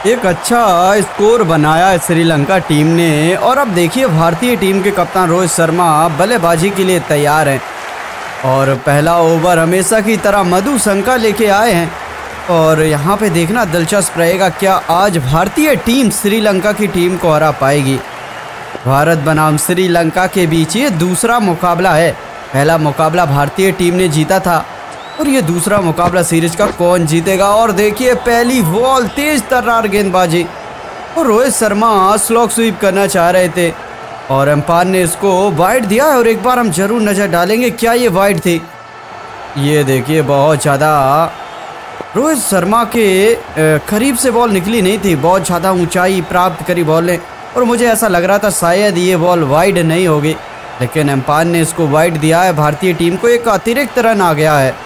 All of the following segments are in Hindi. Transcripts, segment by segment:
एक अच्छा स्कोर बनाया है श्रीलंका टीम ने। और अब देखिए भारतीय टीम के कप्तान रोहित शर्मा बल्लेबाजी के लिए तैयार हैं और पहला ओवर हमेशा की तरह मधु शंका लेके आए हैं। और यहाँ पे देखना दिलचस्प रहेगा क्या आज भारतीय टीम श्रीलंका की टीम को हरा पाएगी। भारत बनाम श्रीलंका के बीच ये दूसरा मुकाबला है। पहला मुकाबला भारतीय टीम ने जीता था और ये दूसरा मुकाबला सीरीज का कौन जीतेगा। और देखिए पहली बॉल तेज तर्रार गेंदबाजी और रोहित शर्मा स्लॉग स्वीप करना चाह रहे थे और अंपायर ने इसको वाइड दिया है। और एक बार हम जरूर नज़र डालेंगे क्या ये वाइड थी। ये देखिए बहुत ज़्यादा रोहित शर्मा के करीब से बॉल निकली नहीं थी, बहुत ज़्यादा ऊंचाई प्राप्त करी बॉल ने और मुझे ऐसा लग रहा था शायद ये बॉल वाइड नहीं होगी, लेकिन अंपायर ने इसको वाइड दिया है। भारतीय टीम को एक अतिरिक्त रन आ गया है।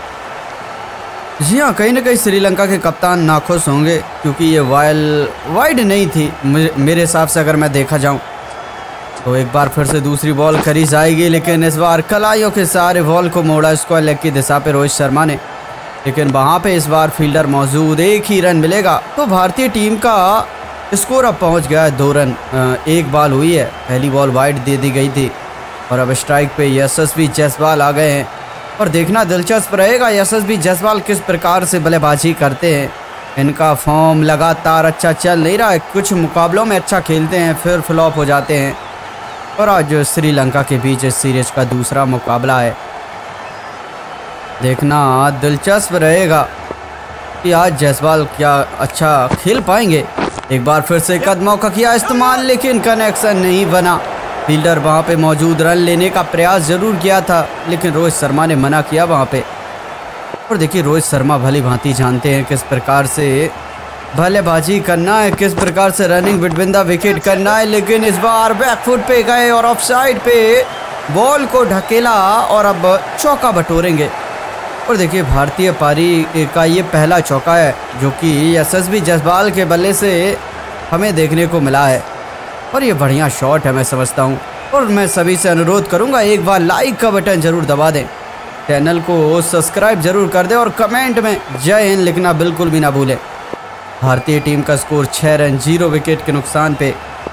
जी हाँ, कहीं ना कहीं श्रीलंका के कप्तान नाखुश होंगे क्योंकि ये वाइड नहीं थी मेरे हिसाब से। अगर मैं देखा जाऊँ तो एक बार फिर से दूसरी बॉल करीब आएगी, लेकिन इस बार कलाइयों के सारे बॉल को मोड़ा स्क्वायर लेग की दिशा पे रोहित शर्मा ने, लेकिन वहाँ पे इस बार फील्डर मौजूद, एक ही रन मिलेगा। तो भारतीय टीम का स्कोर अब पहुँच गया है 2 रन। एक बॉल हुई है, पहली बॉल वाइड दे दी गई थी और अब स्ट्राइक पे यशस्वी जायसवाल आ गए हैं। और देखना दिलचस्प रहेगा यशस्वी जायसवाल किस प्रकार से बल्लेबाजी करते हैं। इनका फॉर्म लगातार अच्छा चल नहीं रहा है, कुछ मुकाबलों में अच्छा खेलते हैं फिर फ्लॉप हो जाते हैं। और आज श्रीलंका के बीच इस सीरीज का दूसरा मुकाबला है। देखना दिलचस्प रहेगा कि आज जायसवाल क्या अच्छा खेल पाएंगे। एक बार फिर से कदमों का किया इस्तेमाल, लेकिन कनेक्शन नहीं बना। फील्डर वहाँ पे मौजूद, रन लेने का प्रयास जरूर किया था लेकिन रोहित शर्मा ने मना किया वहाँ पे। और देखिए रोहित शर्मा भली भांति जानते हैं किस प्रकार से बल्लेबाजी करना है, किस प्रकार से रनिंग बिटवीन द विकेट करना है। लेकिन इस बार बैकफुट पे गए और ऑफ साइड पे बॉल को ढकेला और अब चौका बटोरेंगे। और देखिए भारतीय पारी का ये पहला चौका है जो कि यशस्वी जायसवाल के बल्ले से हमें देखने को मिला है और ये बढ़िया शॉट है मैं समझता हूँ। और मैं सभी से अनुरोध करूँगा एक बार लाइक का बटन ज़रूर दबा दें, चैनल को सब्सक्राइब जरूर कर दें और कमेंट में जय हिंद लिखना बिल्कुल भी ना भूलें। भारतीय टीम का स्कोर 6 रन 0 विकेट के नुकसान पे।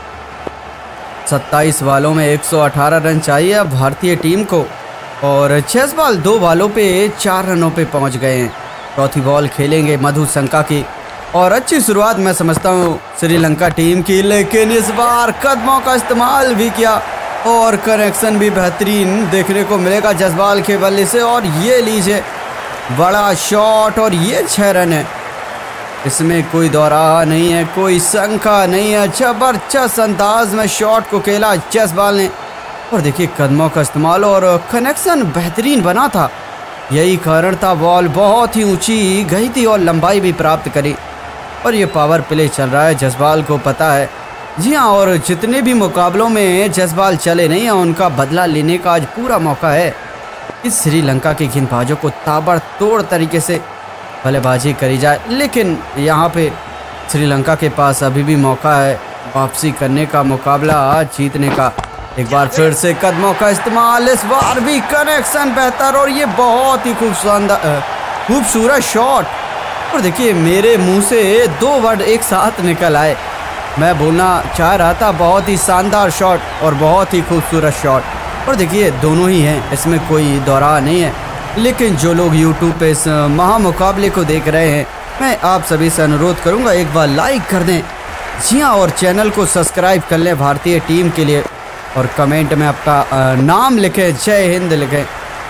27 बॉलों में 118 रन चाहिए अब भारतीय टीम को और जायसवाल 2 बॉलों पे 4 रनों पे पहुंच गए हैं। चौथी बॉल खेलेंगे मधु शंका की और अच्छी शुरुआत मैं समझता हूं श्रीलंका टीम की, लेकिन इस बार कदमों का इस्तेमाल भी किया और कनेक्शन भी बेहतरीन देखने को मिलेगा जायसवाल के बल्ले से। और ये लीजिए बड़ा शॉट और ये 6 रन है, इसमें कोई दौरा नहीं है, कोई शंका नहीं है। जबरदस्त अंदाज में शॉट को खेला जायसवाल ने और देखिए कदमों का इस्तेमाल और कनेक्शन बेहतरीन बना था। यही कारण था बॉल बहुत ही ऊंची गई थी और लंबाई भी प्राप्त करी। और ये पावर प्ले चल रहा है, जायसवाल को पता है। जी हाँ, और जितने भी मुकाबलों में जायसवाल चले नहीं हैं उनका बदला लेने का आज पूरा मौका है। इस श्रीलंका के गेंदबाजों को ताबड़तोड़ तरीके से बल्लेबाजी करी जाए, लेकिन यहाँ पे श्रीलंका के पास अभी भी मौका है वापसी करने का, मुकाबला जीतने का। एक बार फिर से कदमों का इस्तेमाल, इस बार भी कनेक्शन बेहतर और ये बहुत ही खूबसूरत शॉट। और देखिए मेरे मुंह से 2 वर्ड एक साथ निकल आए, मैं बोलना चाह रहा था बहुत ही शानदार शॉट और बहुत ही खूबसूरत शॉट। और देखिए दोनों ही हैं, इसमें कोई दौरा नहीं है। लेकिन जो लोग YouTube पे इस महामुकाबले को देख रहे हैं, मैं आप सभी से अनुरोध करूंगा एक बार लाइक कर दें। जी हाँ, और चैनल को सब्सक्राइब कर लें भारतीय टीम के लिए और कमेंट में आपका नाम लिखें, जय हिंद लिखें।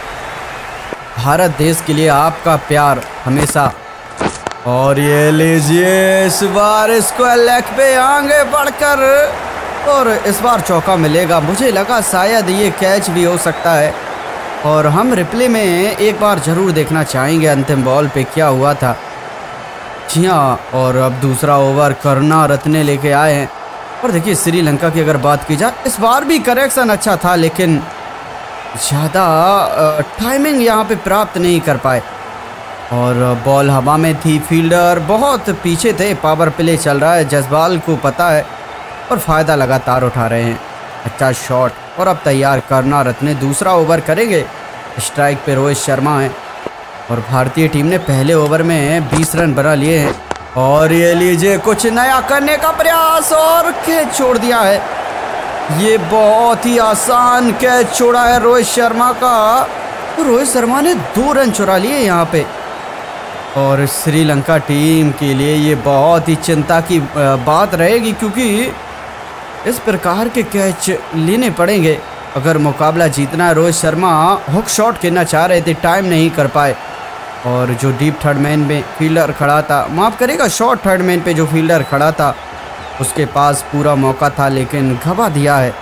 भारत देश के लिए आपका प्यार हमेशा। और ये लीजिए इस बार स्क्वायर लेग पे आगे बढ़कर और इस बार चौका मिलेगा। मुझे लगा शायद ये कैच भी हो सकता है और हम रिप्ले में एक बार ज़रूर देखना चाहेंगे अंतिम बॉल पे क्या हुआ था। जी हाँ, और अब दूसरा ओवर करुणारत्ने लेके आए हैं। और देखिए श्रीलंका की अगर बात की जाए, इस बार भी करेक्शन अच्छा था लेकिन ज़्यादा टाइमिंग यहाँ पे प्राप्त नहीं कर पाए और बॉल हवा में थी, फील्डर बहुत पीछे थे। पावर प्ले चल रहा है, जायसवाल को पता है और फ़ायदा लगातार उठा रहे हैं। अच्छा शॉट और अब तैयार करुणारत्ने दूसरा ओवर करेंगे। स्ट्राइक पे रोहित शर्मा है और भारतीय टीम ने पहले ओवर में 20 रन बना लिए हैं और ये लीजिए कुछ नया करने का प्रयास और कैच छोड़ दिया है। ये बहुत ही आसान कैच छोड़ा है रोहित शर्मा का। तो रोहित शर्मा ने 2 रन चुरा लिए यहाँ पे। और श्रीलंका टीम के लिए ये बहुत ही चिंता की बात रहेगी, क्योंकि इस प्रकार के कैच लेने पड़ेंगे अगर मुकाबला जीतना है। रोहित शर्मा हुक शॉट खेलना चाह रहे थे, टाइम नहीं कर पाए। और जो डीप थर्ड मैन में फील्डर खड़ा था, माफ़ करेगा, शॉर्ट थर्ड मैन पे जो फील्डर खड़ा था उसके पास पूरा मौका था लेकिन घबा दिया है।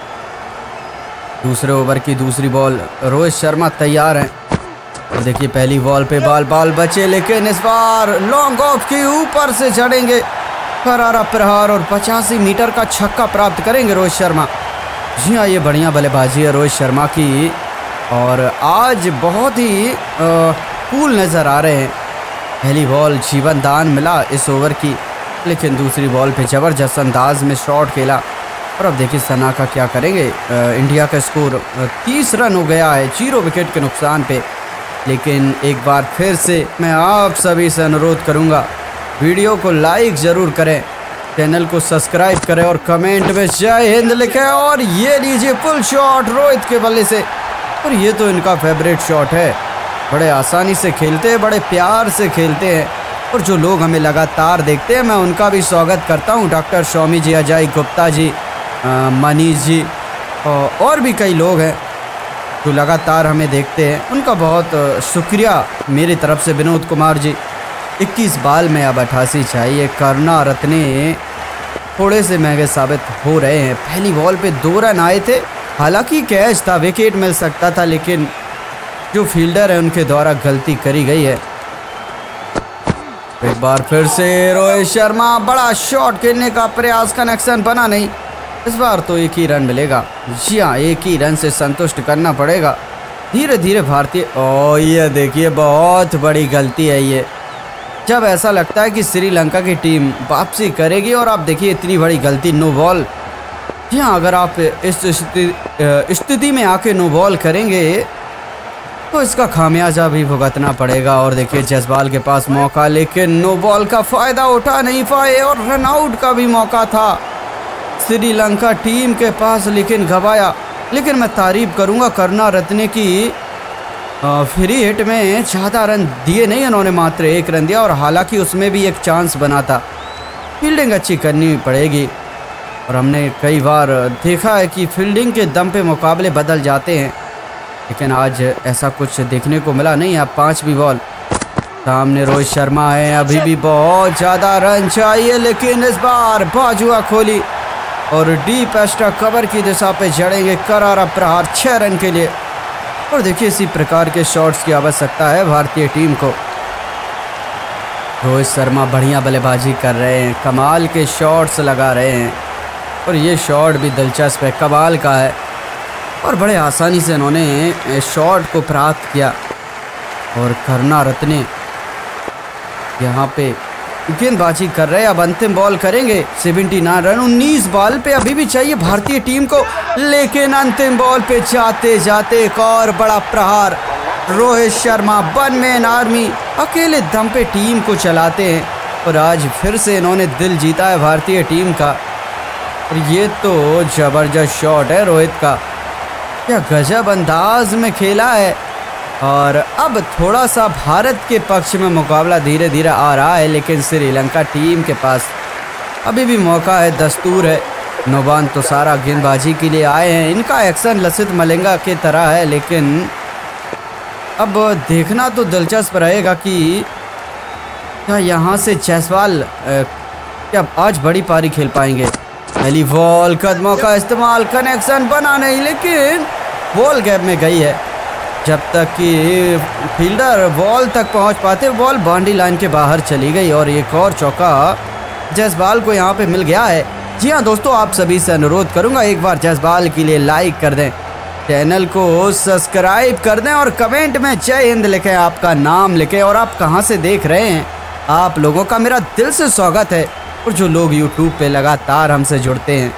दूसरे ओवर की दूसरी बॉल, रोहित शर्मा तैयार हैं। और देखिए पहली बॉल पे बाल बचे, लेकिन इस बार लॉन्ग ऑफ के ऊपर से चढ़ेंगे, करारा प्रहार और 85 मीटर का छक्का प्राप्त करेंगे रोहित शर्मा। जी हाँ, ये बढ़िया बल्लेबाजी है रोहित शर्मा की और आज बहुत ही कूल नज़र आ रहे हैं। पहली बॉल जीवन दान मिला इस ओवर की, लेकिन दूसरी बॉल पे ज़बरदस्त अंदाज में शॉट खेला। और अब देखिए सना का क्या करेंगे। इंडिया का स्कोर 30 रन हो गया है 0 विकेट के नुकसान पे। लेकिन एक बार फिर से मैं आप सभी से अनुरोध करूंगा, वीडियो को लाइक ज़रूर करें, चैनल को सब्सक्राइब करें और कमेंट में जय हिंद लिखें। और ये लीजिए फुल शॉट रोहित के बल्ले से, और ये तो इनका फेवरेट शॉट है। बड़े आसानी से खेलते हैं, बड़े प्यार से खेलते हैं। और जो लोग हमें लगातार देखते हैं मैं उनका भी स्वागत करता हूं। डॉक्टर स्वामी जी, अजय गुप्ता जी, मनीष जी और भी कई लोग हैं जो लगातार हमें देखते हैं, उनका बहुत शुक्रिया मेरी तरफ से। विनोद कुमार जी, 21 बाल में अब 88 चाहिए। करुणा रत्ने थोड़े से महंगे साबित हो रहे हैं। पहली बॉल पे 2 रन आए थे, हालांकि कैच था, विकेट मिल सकता था, लेकिन जो फील्डर है उनके द्वारा गलती करी गई है। एक बार फिर से रोहित शर्मा, बड़ा शॉट खेलने का प्रयास, कनेक्शन बना नहीं। इस बार तो 1 ही रन मिलेगा। जी हाँ, 1 ही रन से संतुष्ट करना पड़ेगा। धीरे धीरे भारतीय, ओ ये देखिए बहुत बड़ी गलती है ये, जब ऐसा लगता है कि श्रीलंका की टीम वापसी करेगी और आप देखिए इतनी बड़ी गलती, नो बॉल। जी हाँ, अगर आप इस स्थिति में आके नो बॉल करेंगे तो इसका खामियाजा भी भुगतना पड़ेगा। और देखिए जसवाल के पास मौका, लेकिन नो बॉल का फ़ायदा उठा नहीं पाए और रन आउट का भी मौका था श्रीलंका टीम के पास, लेकिन गवाया। लेकिन मैं तारीफ करूंगा करुणा रत्ने की, फ्री हिट में ज़्यादा रन दिए नहीं उन्होंने, मात्र 1 रन दिया और हालांकि उसमें भी एक चांस बना था। फील्डिंग अच्छी करनी पड़ेगी और हमने कई बार देखा है कि फील्डिंग के दम पे मुकाबले बदल जाते हैं, लेकिन आज ऐसा कुछ देखने को मिला नहीं। अब 5वीं बॉल, सामने रोहित शर्मा है, अभी भी बहुत ज़्यादा रन चाहिए, लेकिन इस बार बाजुआ खोली और डीप एक्स्ट्रा कवर की दिशा पे जड़ेंगे, करारा प्रहार 6 रन के लिए। और देखिए इसी प्रकार के शॉट्स की आवश्यकता है भारतीय टीम को। रोहित शर्मा बढ़िया बल्लेबाजी कर रहे हैं, कमाल के शॉट्स लगा रहे हैं और ये शॉट भी दिलचस्प है, कमाल का है। और बड़े आसानी से इन्होंने शॉट को प्राप्त किया। और करुणा रत्ने यहाँ पे गेंदबाजी कर रहे हैं। अब अंतिम बॉल करेंगे, 79 रन 19 बॉल पे अभी भी चाहिए भारतीय टीम को, लेकिन अंतिम बॉल पे जाते जाते एक और बड़ा प्रहार। Rohit Sharma, one man army, अकेले दम पे टीम को चलाते हैं और आज फिर से इन्होंने दिल जीता है भारतीय टीम का। और ये तो ज़बरदस्त शॉट है रोहित का, क्या गजब अंदाज में खेला है। और अब थोड़ा सा भारत के पक्ष में मुकाबला धीरे धीरे आ रहा है, लेकिन श्रीलंका टीम के पास अभी भी मौका है, दस्तूर है। नौबान तो सारा गेंदबाजी के लिए आए हैं, इनका एक्शन लसित मलिंगा की तरह है, लेकिन अब देखना तो दिलचस्प रहेगा कि क्या यहाँ से जायसवाल क्या आज बड़ी पारी खेल पाएंगे। पहली बॉल, कदमों का इस्तेमाल, कनेक्शन बना नहीं, लेकिन बॉल गैप में गई है। जब तक कि फील्डर बॉल तक पहुंच पाते, बॉल बाउंड्री लाइन के बाहर चली गई और एक और चौका जायसवाल को यहां पे मिल गया है। जी हां दोस्तों, आप सभी से अनुरोध करूंगा एक बार जायसवाल के लिए लाइक कर दें, चैनल को सब्सक्राइब कर दें और कमेंट में जय हिंद लिखें, आपका नाम लिखें और आप कहां से देख रहे हैं। आप लोगों का मेरा दिल से स्वागत है और जो लोग यूट्यूब पे लगातार हमसे जुड़ते हैं,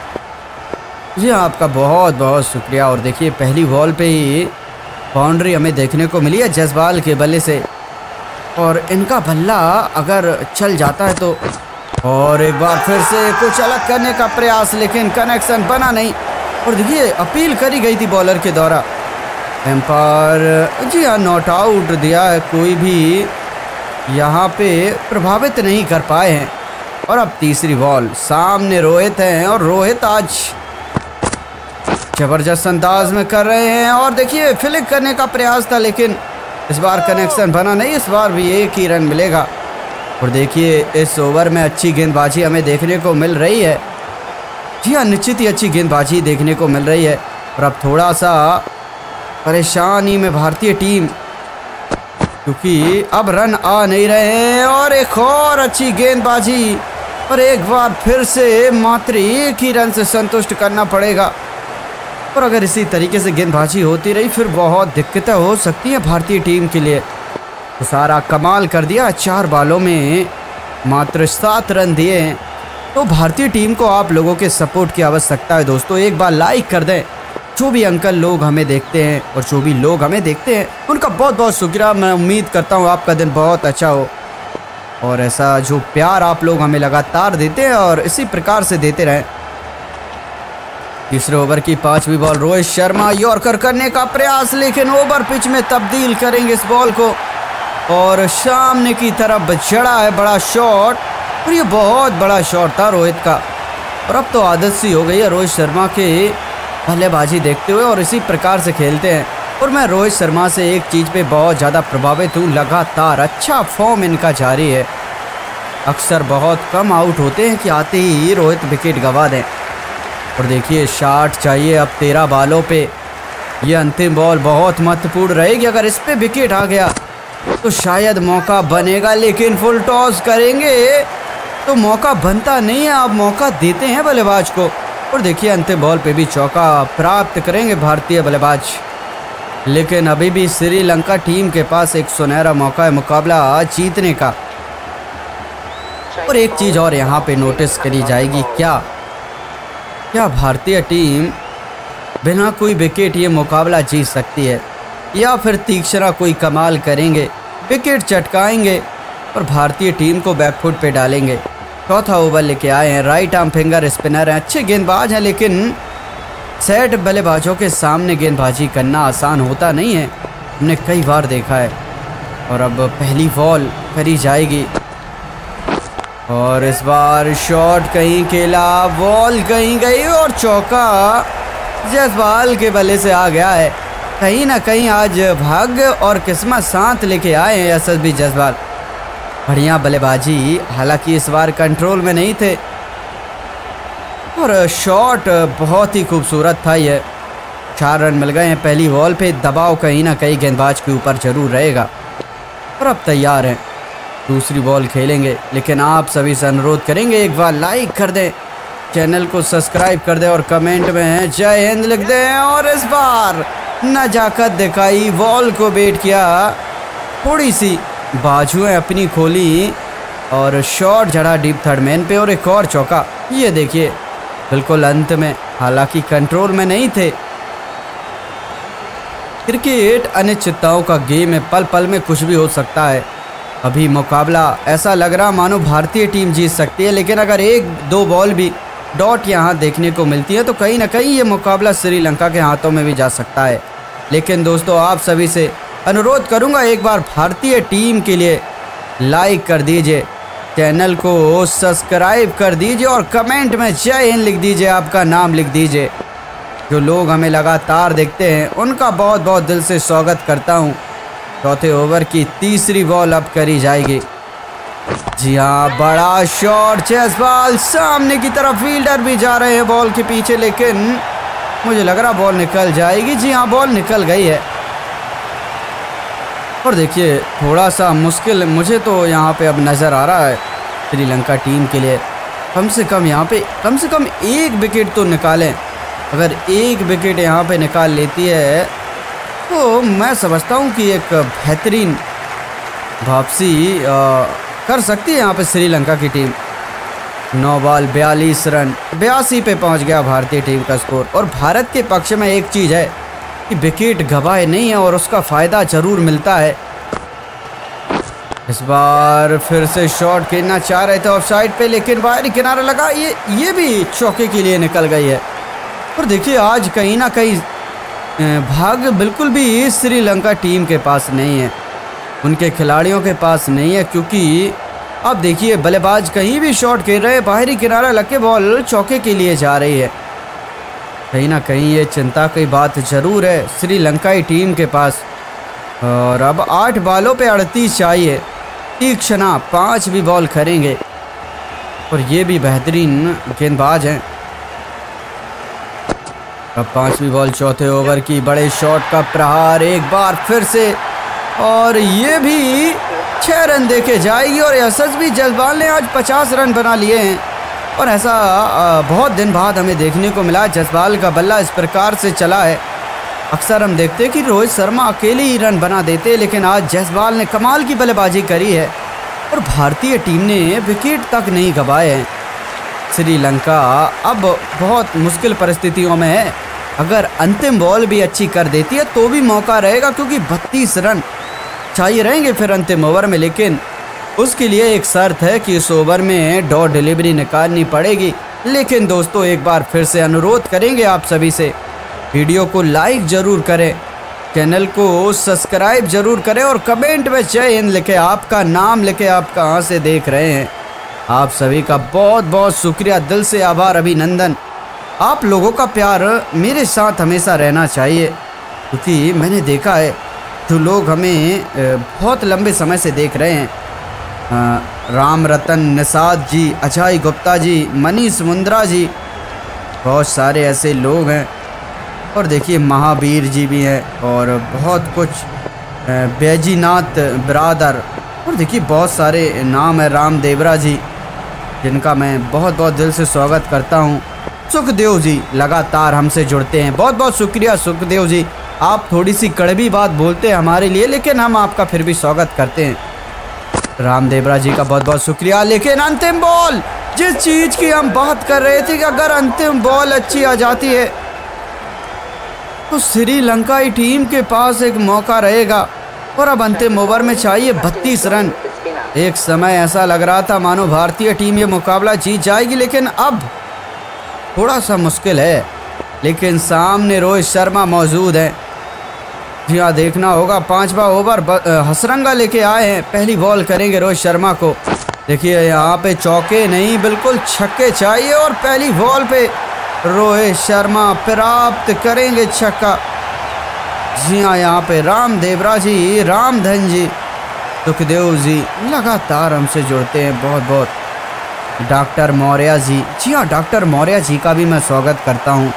जी हाँ आपका बहुत बहुत शुक्रिया। और देखिए पहली बॉल पे ही बाउंड्री हमें देखने को मिली है जायसवाल के बल्ले से। और इनका बल्ला अगर चल जाता है तो, और एक बार फिर से कुछ अलग करने का प्रयास, लेकिन कनेक्शन बना नहीं। और देखिए अपील करी गई थी बॉलर के द्वारा, एम्पायर जी हाँ नॉट आउट दिया है, कोई भी यहाँ पे प्रभावित नहीं कर पाए हैं। और अब तीसरी बॉल, सामने रोहित हैं और रोहित आज जबरदस्त अंदाज में कर रहे हैं। और देखिए फ्लिक करने का प्रयास था, लेकिन इस बार कनेक्शन बना नहीं, इस बार भी एक ही रन मिलेगा। और देखिए इस ओवर में अच्छी गेंदबाजी हमें देखने को मिल रही है। जी हाँ निश्चित ही अच्छी गेंदबाजी देखने को मिल रही है। और अब थोड़ा सा परेशानी में भारतीय टीम, क्योंकि अब रन आ नहीं रहे हैं। और एक और अच्छी गेंदबाजी, और एक बार फिर से मात्र एक ही रन से संतुष्ट करना पड़ेगा। और अगर इसी तरीके से गेंदबाजी होती रही फिर बहुत दिक्कतें हो सकती हैं भारतीय टीम के लिए। तो सारा कमाल कर दिया, 4 बॉलों में मात्र 7 रन दिए हैं। तो भारतीय टीम को आप लोगों के सपोर्ट की आवश्यकता है दोस्तों। एक बार लाइक कर दें, जो भी अंकल लोग हमें देखते हैं और जो भी लोग हमें देखते हैं उनका बहुत बहुत शुक्रिया। मैं उम्मीद करता हूँ आपका दिन बहुत अच्छा हो, और ऐसा जो प्यार आप लोग हमें लगातार देते हैं और इसी प्रकार से देते रहें। तीसरे ओवर की 5वीं बॉल, रोहित शर्मा यॉर्कर करने का प्रयास, लेकिन ओवर पिच में तब्दील करेंगे इस बॉल को, और सामने की तरफ जड़ा है बड़ा शॉट, और ये बहुत बड़ा शॉट था रोहित का। और अब तो आदत सी हो गई है रोहित शर्मा के बल्लेबाजी देखते हुए, और इसी प्रकार से खेलते हैं। और मैं रोहित शर्मा से एक चीज़ पे बहुत ज़्यादा प्रभावित हूँ, लगातार अच्छा फॉर्म इनका जारी है। अक्सर बहुत कम आउट होते हैं कि आते ही रोहित विकेट गंवा दें। और देखिए शॉट चाहिए अब 13 बॉलों पे। ये अंतिम बॉल बहुत महत्वपूर्ण रहेगी, अगर इस पे विकेट आ गया तो शायद मौका बनेगा, लेकिन फुल टॉस करेंगे तो मौका बनता नहीं है, आप मौका देते हैं बल्लेबाज को। और देखिए अंतिम बॉल पे भी चौका प्राप्त करेंगे भारतीय बल्लेबाज, लेकिन अभी भी श्रीलंका टीम के पास एक सुनहरा मौका है मुकाबला जीतने का। और एक चीज़ और यहाँ पे नोटिस करी जाएगी, क्या भारतीय टीम बिना कोई विकेट ये मुकाबला जीत सकती है, या फिर तीक्ष्णा कोई कमाल करेंगे, विकेट चटकाएंगे और भारतीय टीम को बैकफुट पे डालेंगे। चौथा ओवर लेके आए हैं, राइट आर्म फिंगर स्पिनर हैं, अच्छे गेंदबाज हैं, लेकिन सेट बल्लेबाजों के सामने गेंदबाजी करना आसान होता नहीं है, हमने कई बार देखा है। और अब पहली बॉल करी जाएगी, और इस बार शॉट कहीं खेला, बॉल कहीं गई और चौका जसवाल के बल्ले से आ गया है। कहीं ना कहीं आज भाग्य और किस्मत साथ लेके आए हैं यशस्वी जसवाल। बढ़िया बल्लेबाजी, हालांकि इस बार कंट्रोल में नहीं थे, और शॉट बहुत ही खूबसूरत था। ये 4 रन मिल गए हैं पहली बॉल पे। दबाव कहीं ना कहीं गेंदबाज के ऊपर जरूर रहेगा। और अब तैयार हैं, दूसरी बॉल खेलेंगे, लेकिन आप सभी से अनुरोध करेंगे एक बार लाइक कर दें, चैनल को सब्सक्राइब कर दें और कमेंट में जय हिंद लिख दें। और इस बार नजाकत दिखाई, बॉल को बेट किया, थोड़ी सी बाजुएं अपनी खोली और शॉट जड़ा डीप थर्ड मैन पे, और एक और चौका। ये देखिए बिल्कुल अंत में, हालांकि कंट्रोल में नहीं थे। क्रिकेट अनिश्चितताओं का गेम है, पल पल में कुछ भी हो सकता है। अभी मुकाबला ऐसा लग रहा मानो भारतीय टीम जीत सकती है, लेकिन अगर 1-2 बॉल भी डॉट यहाँ देखने को मिलती है तो कहीं ना कहीं ये मुकाबला श्रीलंका के हाथों में भी जा सकता है। लेकिन दोस्तों आप सभी से अनुरोध करूँगा एक बार भारतीय टीम के लिए लाइक कर दीजिए, चैनल को सब्सक्राइब कर दीजिए और कमेंट में जय हिंद लिख दीजिए, आपका नाम लिख दीजिए। जो लोग हमें लगातार देखते हैं उनका बहुत बहुत दिल से स्वागत करता हूँ। चौथे ओवर की तीसरी बॉल अब करी जाएगी। जी हाँ, बड़ा शॉट, जसवाल सामने की तरफ, फील्डर भी जा रहे हैं बॉल के पीछे, लेकिन मुझे लग रहा बॉल निकल जाएगी। जी हाँ, बॉल निकल गई है। और देखिए थोड़ा सा मुश्किल मुझे तो यहाँ पे अब नज़र आ रहा है श्रीलंका टीम के लिए। कम से कम यहाँ पे कम से कम 1 विकेट तो निकालें। अगर 1 विकेट यहाँ पे निकाल लेती है तो मैं समझता हूँ कि एक बेहतरीन वापसी कर सकती है यहाँ पे श्रीलंका की टीम। 9 बॉल 42 रन, 82 पे पहुँच गया भारतीय टीम का स्कोर। और भारत के पक्ष में एक चीज़ है कि विकेट गंवाए नहीं है और उसका फ़ायदा ज़रूर मिलता है। इस बार फिर से शॉट खेलना चाह रहे थे ऑफसाइड पे, लेकिन बाहरी किनारा लगा, ये भी चौके के लिए निकल गई है। और देखिए आज कहीं ना कहीं भाग्य बिल्कुल भी श्रीलंका टीम के पास नहीं है, उनके खिलाड़ियों के पास नहीं है, क्योंकि अब देखिए बल्लेबाज कहीं भी शॉट खेल रहे हैं, बाहरी किनारा लग के बॉल चौके के लिए जा रही है। कहीं ना कहीं ये चिंता की बात ज़रूर है श्रीलंकाई टीम के पास। और अब 8 बॉलों पे 38 चाहिए, तीक्ष्णा 5 भी बॉल करेंगे और ये भी बेहतरीन गेंदबाज हैं। अब 5वीं बॉल चौथे ओवर की, बड़े शॉट का प्रहार एक बार फिर से, और ये भी 6 रन देके जाएगी। और यशस्वी जायसवाल ने आज 50 रन बना लिए हैं और ऐसा बहुत दिन बाद हमें देखने को मिला। जायसवाल का बल्ला इस प्रकार से चला है, अक्सर हम देखते हैं कि रोहित शर्मा अकेले ही रन बना देते, लेकिन आज जायसवाल ने कमाल की बल्लेबाजी करी है और भारतीय टीम ने विकेट तक नहीं गंवाए हैं। श्रीलंका अब बहुत मुश्किल परिस्थितियों में है, अगर अंतिम बॉल भी अच्छी कर देती है तो भी मौका रहेगा, क्योंकि 32 रन चाहिए रहेंगे फिर अंतिम ओवर में। लेकिन उसके लिए एक शर्त है कि इस ओवर में डॉट डिलीवरी निकालनी पड़ेगी। लेकिन दोस्तों एक बार फिर से अनुरोध करेंगे आप सभी से, वीडियो को लाइक ज़रूर करें, चैनल को सब्सक्राइब ज़रूर करें और कमेंट में जय हिंद लिखे, आपका नाम लिखे, आप कहाँ से देख रहे हैं। आप सभी का बहुत बहुत शुक्रिया, दिल से आभार, अभिनंदन। आप लोगों का प्यार मेरे साथ हमेशा रहना चाहिए, क्योंकि मैंने देखा है जो लोग हमें बहुत लंबे समय से देख रहे हैं, राम रतन निषाद जी, अजय गुप्ता जी, मनीष मुंद्रा जी, बहुत सारे ऐसे लोग हैं। और देखिए महावीर जी भी हैं और बहुत कुछ, बैजीनाथ ब्रादर, और देखिए बहुत सारे नाम है, राम देवरा जी, जिनका मैं बहुत बहुत दिल से स्वागत करता हूं। सुखदेव जी लगातार हमसे जुड़ते हैं, बहुत बहुत शुक्रिया सुखदेव जी। आप थोड़ी सी कड़वी बात बोलते हैं हमारे लिए, लेकिन हम आपका फिर भी स्वागत करते हैं। राम देवरा जी का बहुत बहुत शुक्रिया। लेकिन अंतिम बॉल, जिस चीज़ की हम बात कर रहे थे कि अगर अंतिम बॉल अच्छी आ जाती है तो श्रीलंकाई टीम के पास एक मौका रहेगा। और अब अंतिम ओवर में चाहिए 32 रन। एक समय ऐसा लग रहा था मानो भारतीय टीम ये मुकाबला जीत जाएगी, लेकिन अब थोड़ा सा मुश्किल है। लेकिन सामने रोहित शर्मा मौजूद हैं। जी हाँ, देखना होगा 5वां ओवर हसरंगा लेके आए हैं, पहली बॉल करेंगे रोहित शर्मा को। देखिए यहाँ पे चौके नहीं, बिल्कुल छक्के चाहिए और पहली बॉल पे रोहित शर्मा प्राप्त करेंगे छक्का। जी हाँ, यहाँ पे राम देवरा जी, रामधन जी, सुखदेव जी लगातार हमसे जुड़ते हैं, बहुत बहुत। डॉक्टर मौर्य जी, जी हाँ डॉक्टर मौर्य जी का भी मैं स्वागत करता हूँ,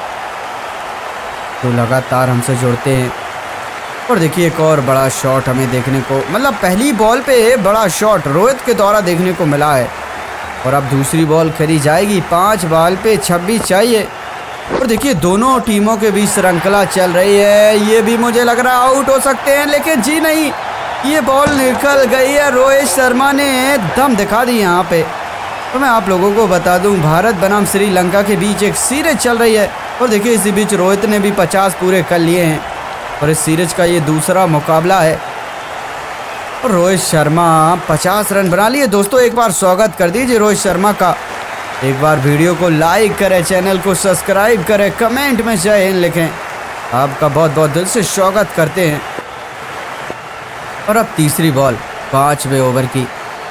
तो लगातार हमसे जुड़ते हैं। और देखिए एक और बड़ा शॉट हमें देखने को, मतलब पहली बॉल पे बड़ा शॉट रोहित के द्वारा देखने को मिला है। और अब दूसरी बॉल करी जाएगी, 5 बॉल पे 26 चाहिए। और देखिए दोनों टीमों के बीच श्रृंखला चल रही है, ये भी मुझे लग रहा है आउट हो सकते हैं, लेकिन जी नहीं, ये बॉल निकल गई है। रोहित शर्मा ने दम दिखा दी यहाँ पे। तो मैं आप लोगों को बता दूं, भारत बनाम श्रीलंका के बीच एक सीरीज चल रही है। और देखिए इसी बीच रोहित ने भी 50 पूरे कर लिए हैं और इस सीरीज का ये दूसरा मुकाबला है। और रोहित शर्मा 50 रन बना लिए। दोस्तों एक बार स्वागत कर दीजिए रोहित शर्मा का, एक बार वीडियो को लाइक करें, चैनल को सब्सक्राइब करें, कमेंट में जय हिंद लिखें, आपका बहुत बहुत दिल से स्वागत करते हैं। और अब तीसरी बॉल 5वें ओवर की,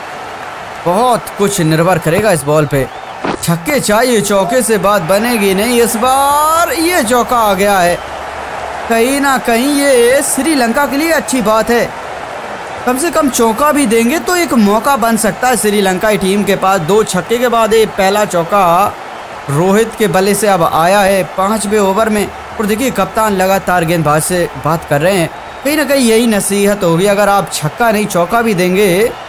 बहुत कुछ निर्भर करेगा इस बॉल पे। छक्के चाहिए, चौके से बात बनेगी नहीं। इस बार ये चौका आ गया है, कहीं ना कहीं ये श्रीलंका के लिए अच्छी बात है। कम से कम चौका भी देंगे तो एक मौका बन सकता है श्रीलंकाई टीम के पास। 2 छक्के के बाद ये पहला चौका रोहित के बल्ले से अब आया है 5वें ओवर में। और देखिए कप्तान लगातार गेंदबाज से बात कर रहे हैं, कहीं ना कहीं यही नसीहत होगी, अगर आप छक्का नहीं चौका भी देंगे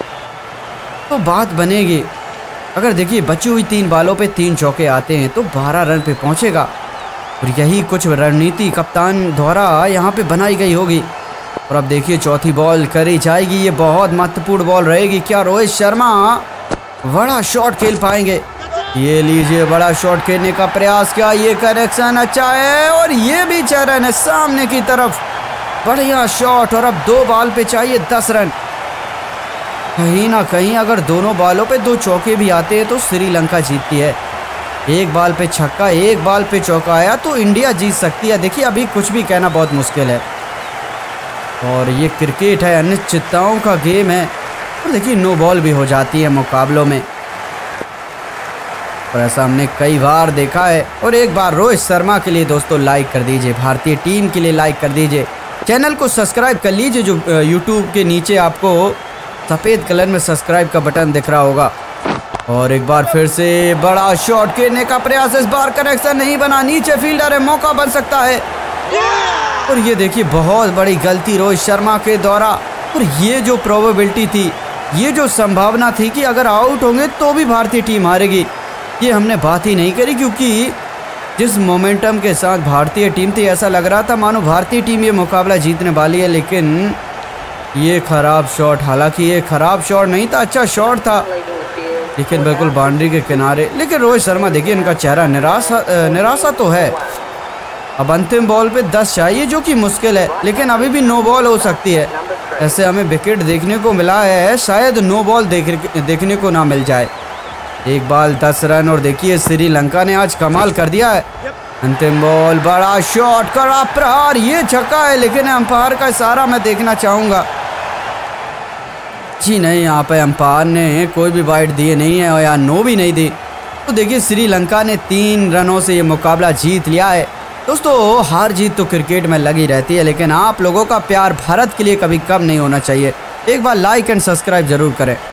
तो बात बनेगी। अगर देखिए बची हुई 3 बॉलों पे 3 चौके आते हैं तो 12 रन पे पहुंचेगा। और यही कुछ रणनीति कप्तान द्वारा यहाँ पे बनाई गई होगी। और अब देखिए चौथी बॉल करी जाएगी, ये बहुत महत्वपूर्ण बॉल रहेगी। क्या रोहित शर्मा बड़ा शॉट खेल पाएंगे? ये लीजिए बड़ा शॉट खेलने का प्रयास किया, ये कनेक्शन अच्छा है और ये भी चरण है सामने की तरफ, बढ़िया शॉट। और अब 2 बॉल पे चाहिए 10 रन। कहीं ना कहीं अगर दोनों बॉलों पे 2 चौके भी आते हैं तो श्रीलंका जीतती है। एक बॉल पे छक्का, एक बॉल पे चौका आया तो इंडिया जीत सकती है। देखिए अभी कुछ भी कहना बहुत मुश्किल है और ये क्रिकेट है, अनिश्चितताओं का गेम है। और देखिए नो बॉल भी हो जाती है मुकाबलों में और ऐसा हमने कई बार देखा है। और एक बार रोहित शर्मा के लिए दोस्तों लाइक कर दीजिए, भारतीय टीम के लिए लाइक कर दीजिए, चैनल को सब्सक्राइब कर लीजिए। जो यूट्यूब के नीचे आपको सफ़ेद कलर में सब्सक्राइब का बटन दिख रहा होगा। और एक बार फिर से बड़ा शॉट खेलने का प्रयास, इस बार कनेक्शन नहीं बना, नीचे फील्डर है, मौका बन सकता है। और ये देखिए बहुत बड़ी गलती रोहित शर्मा के द्वारा। और ये जो प्रोबेबिलिटी थी, ये जो संभावना थी कि अगर आउट होंगे तो भी भारतीय टीम हारेगी, ये हमने बात ही नहीं करी। क्योंकि जिस मोमेंटम के साथ भारतीय टीम थी ऐसा लग रहा था मानो भारतीय टीम ये मुकाबला जीतने वाली है। लेकिन ये खराब शॉट, हालांकि ये खराब शॉट नहीं था, अच्छा शॉट था लेकिन बिल्कुल बाउंड्री के किनारे। लेकिन रोहित शर्मा देखिए इनका चेहरा निराशा तो है। अब अंतिम बॉल पे 10 चाहिए जो कि मुश्किल है, लेकिन अभी भी नो बॉल हो सकती है। ऐसे हमें विकेट देखने को मिला है, शायद नो बॉल देखने को ना मिल जाए। एक बॉल 10 रन और देखिए श्रीलंका ने आज कमाल कर दिया है। अंतिम बॉल, बड़ा शॉट, कड़ा प्रहार, ये छक्का है। लेकिन अंपायर का इशारा मैं देखना चाहूँगा। जी नहीं, यहाँ पे अंपायर ने कोई भी वाइड दिए नहीं है और या नो भी नहीं दी। तो देखिए श्रीलंका ने 3 रनों से ये मुकाबला जीत लिया है। दोस्तों हार जीत तो क्रिकेट में लगी रहती है, लेकिन आप लोगों का प्यार भारत के लिए कभी कम नहीं होना चाहिए। एक बार लाइक एंड सब्सक्राइब जरूर करें।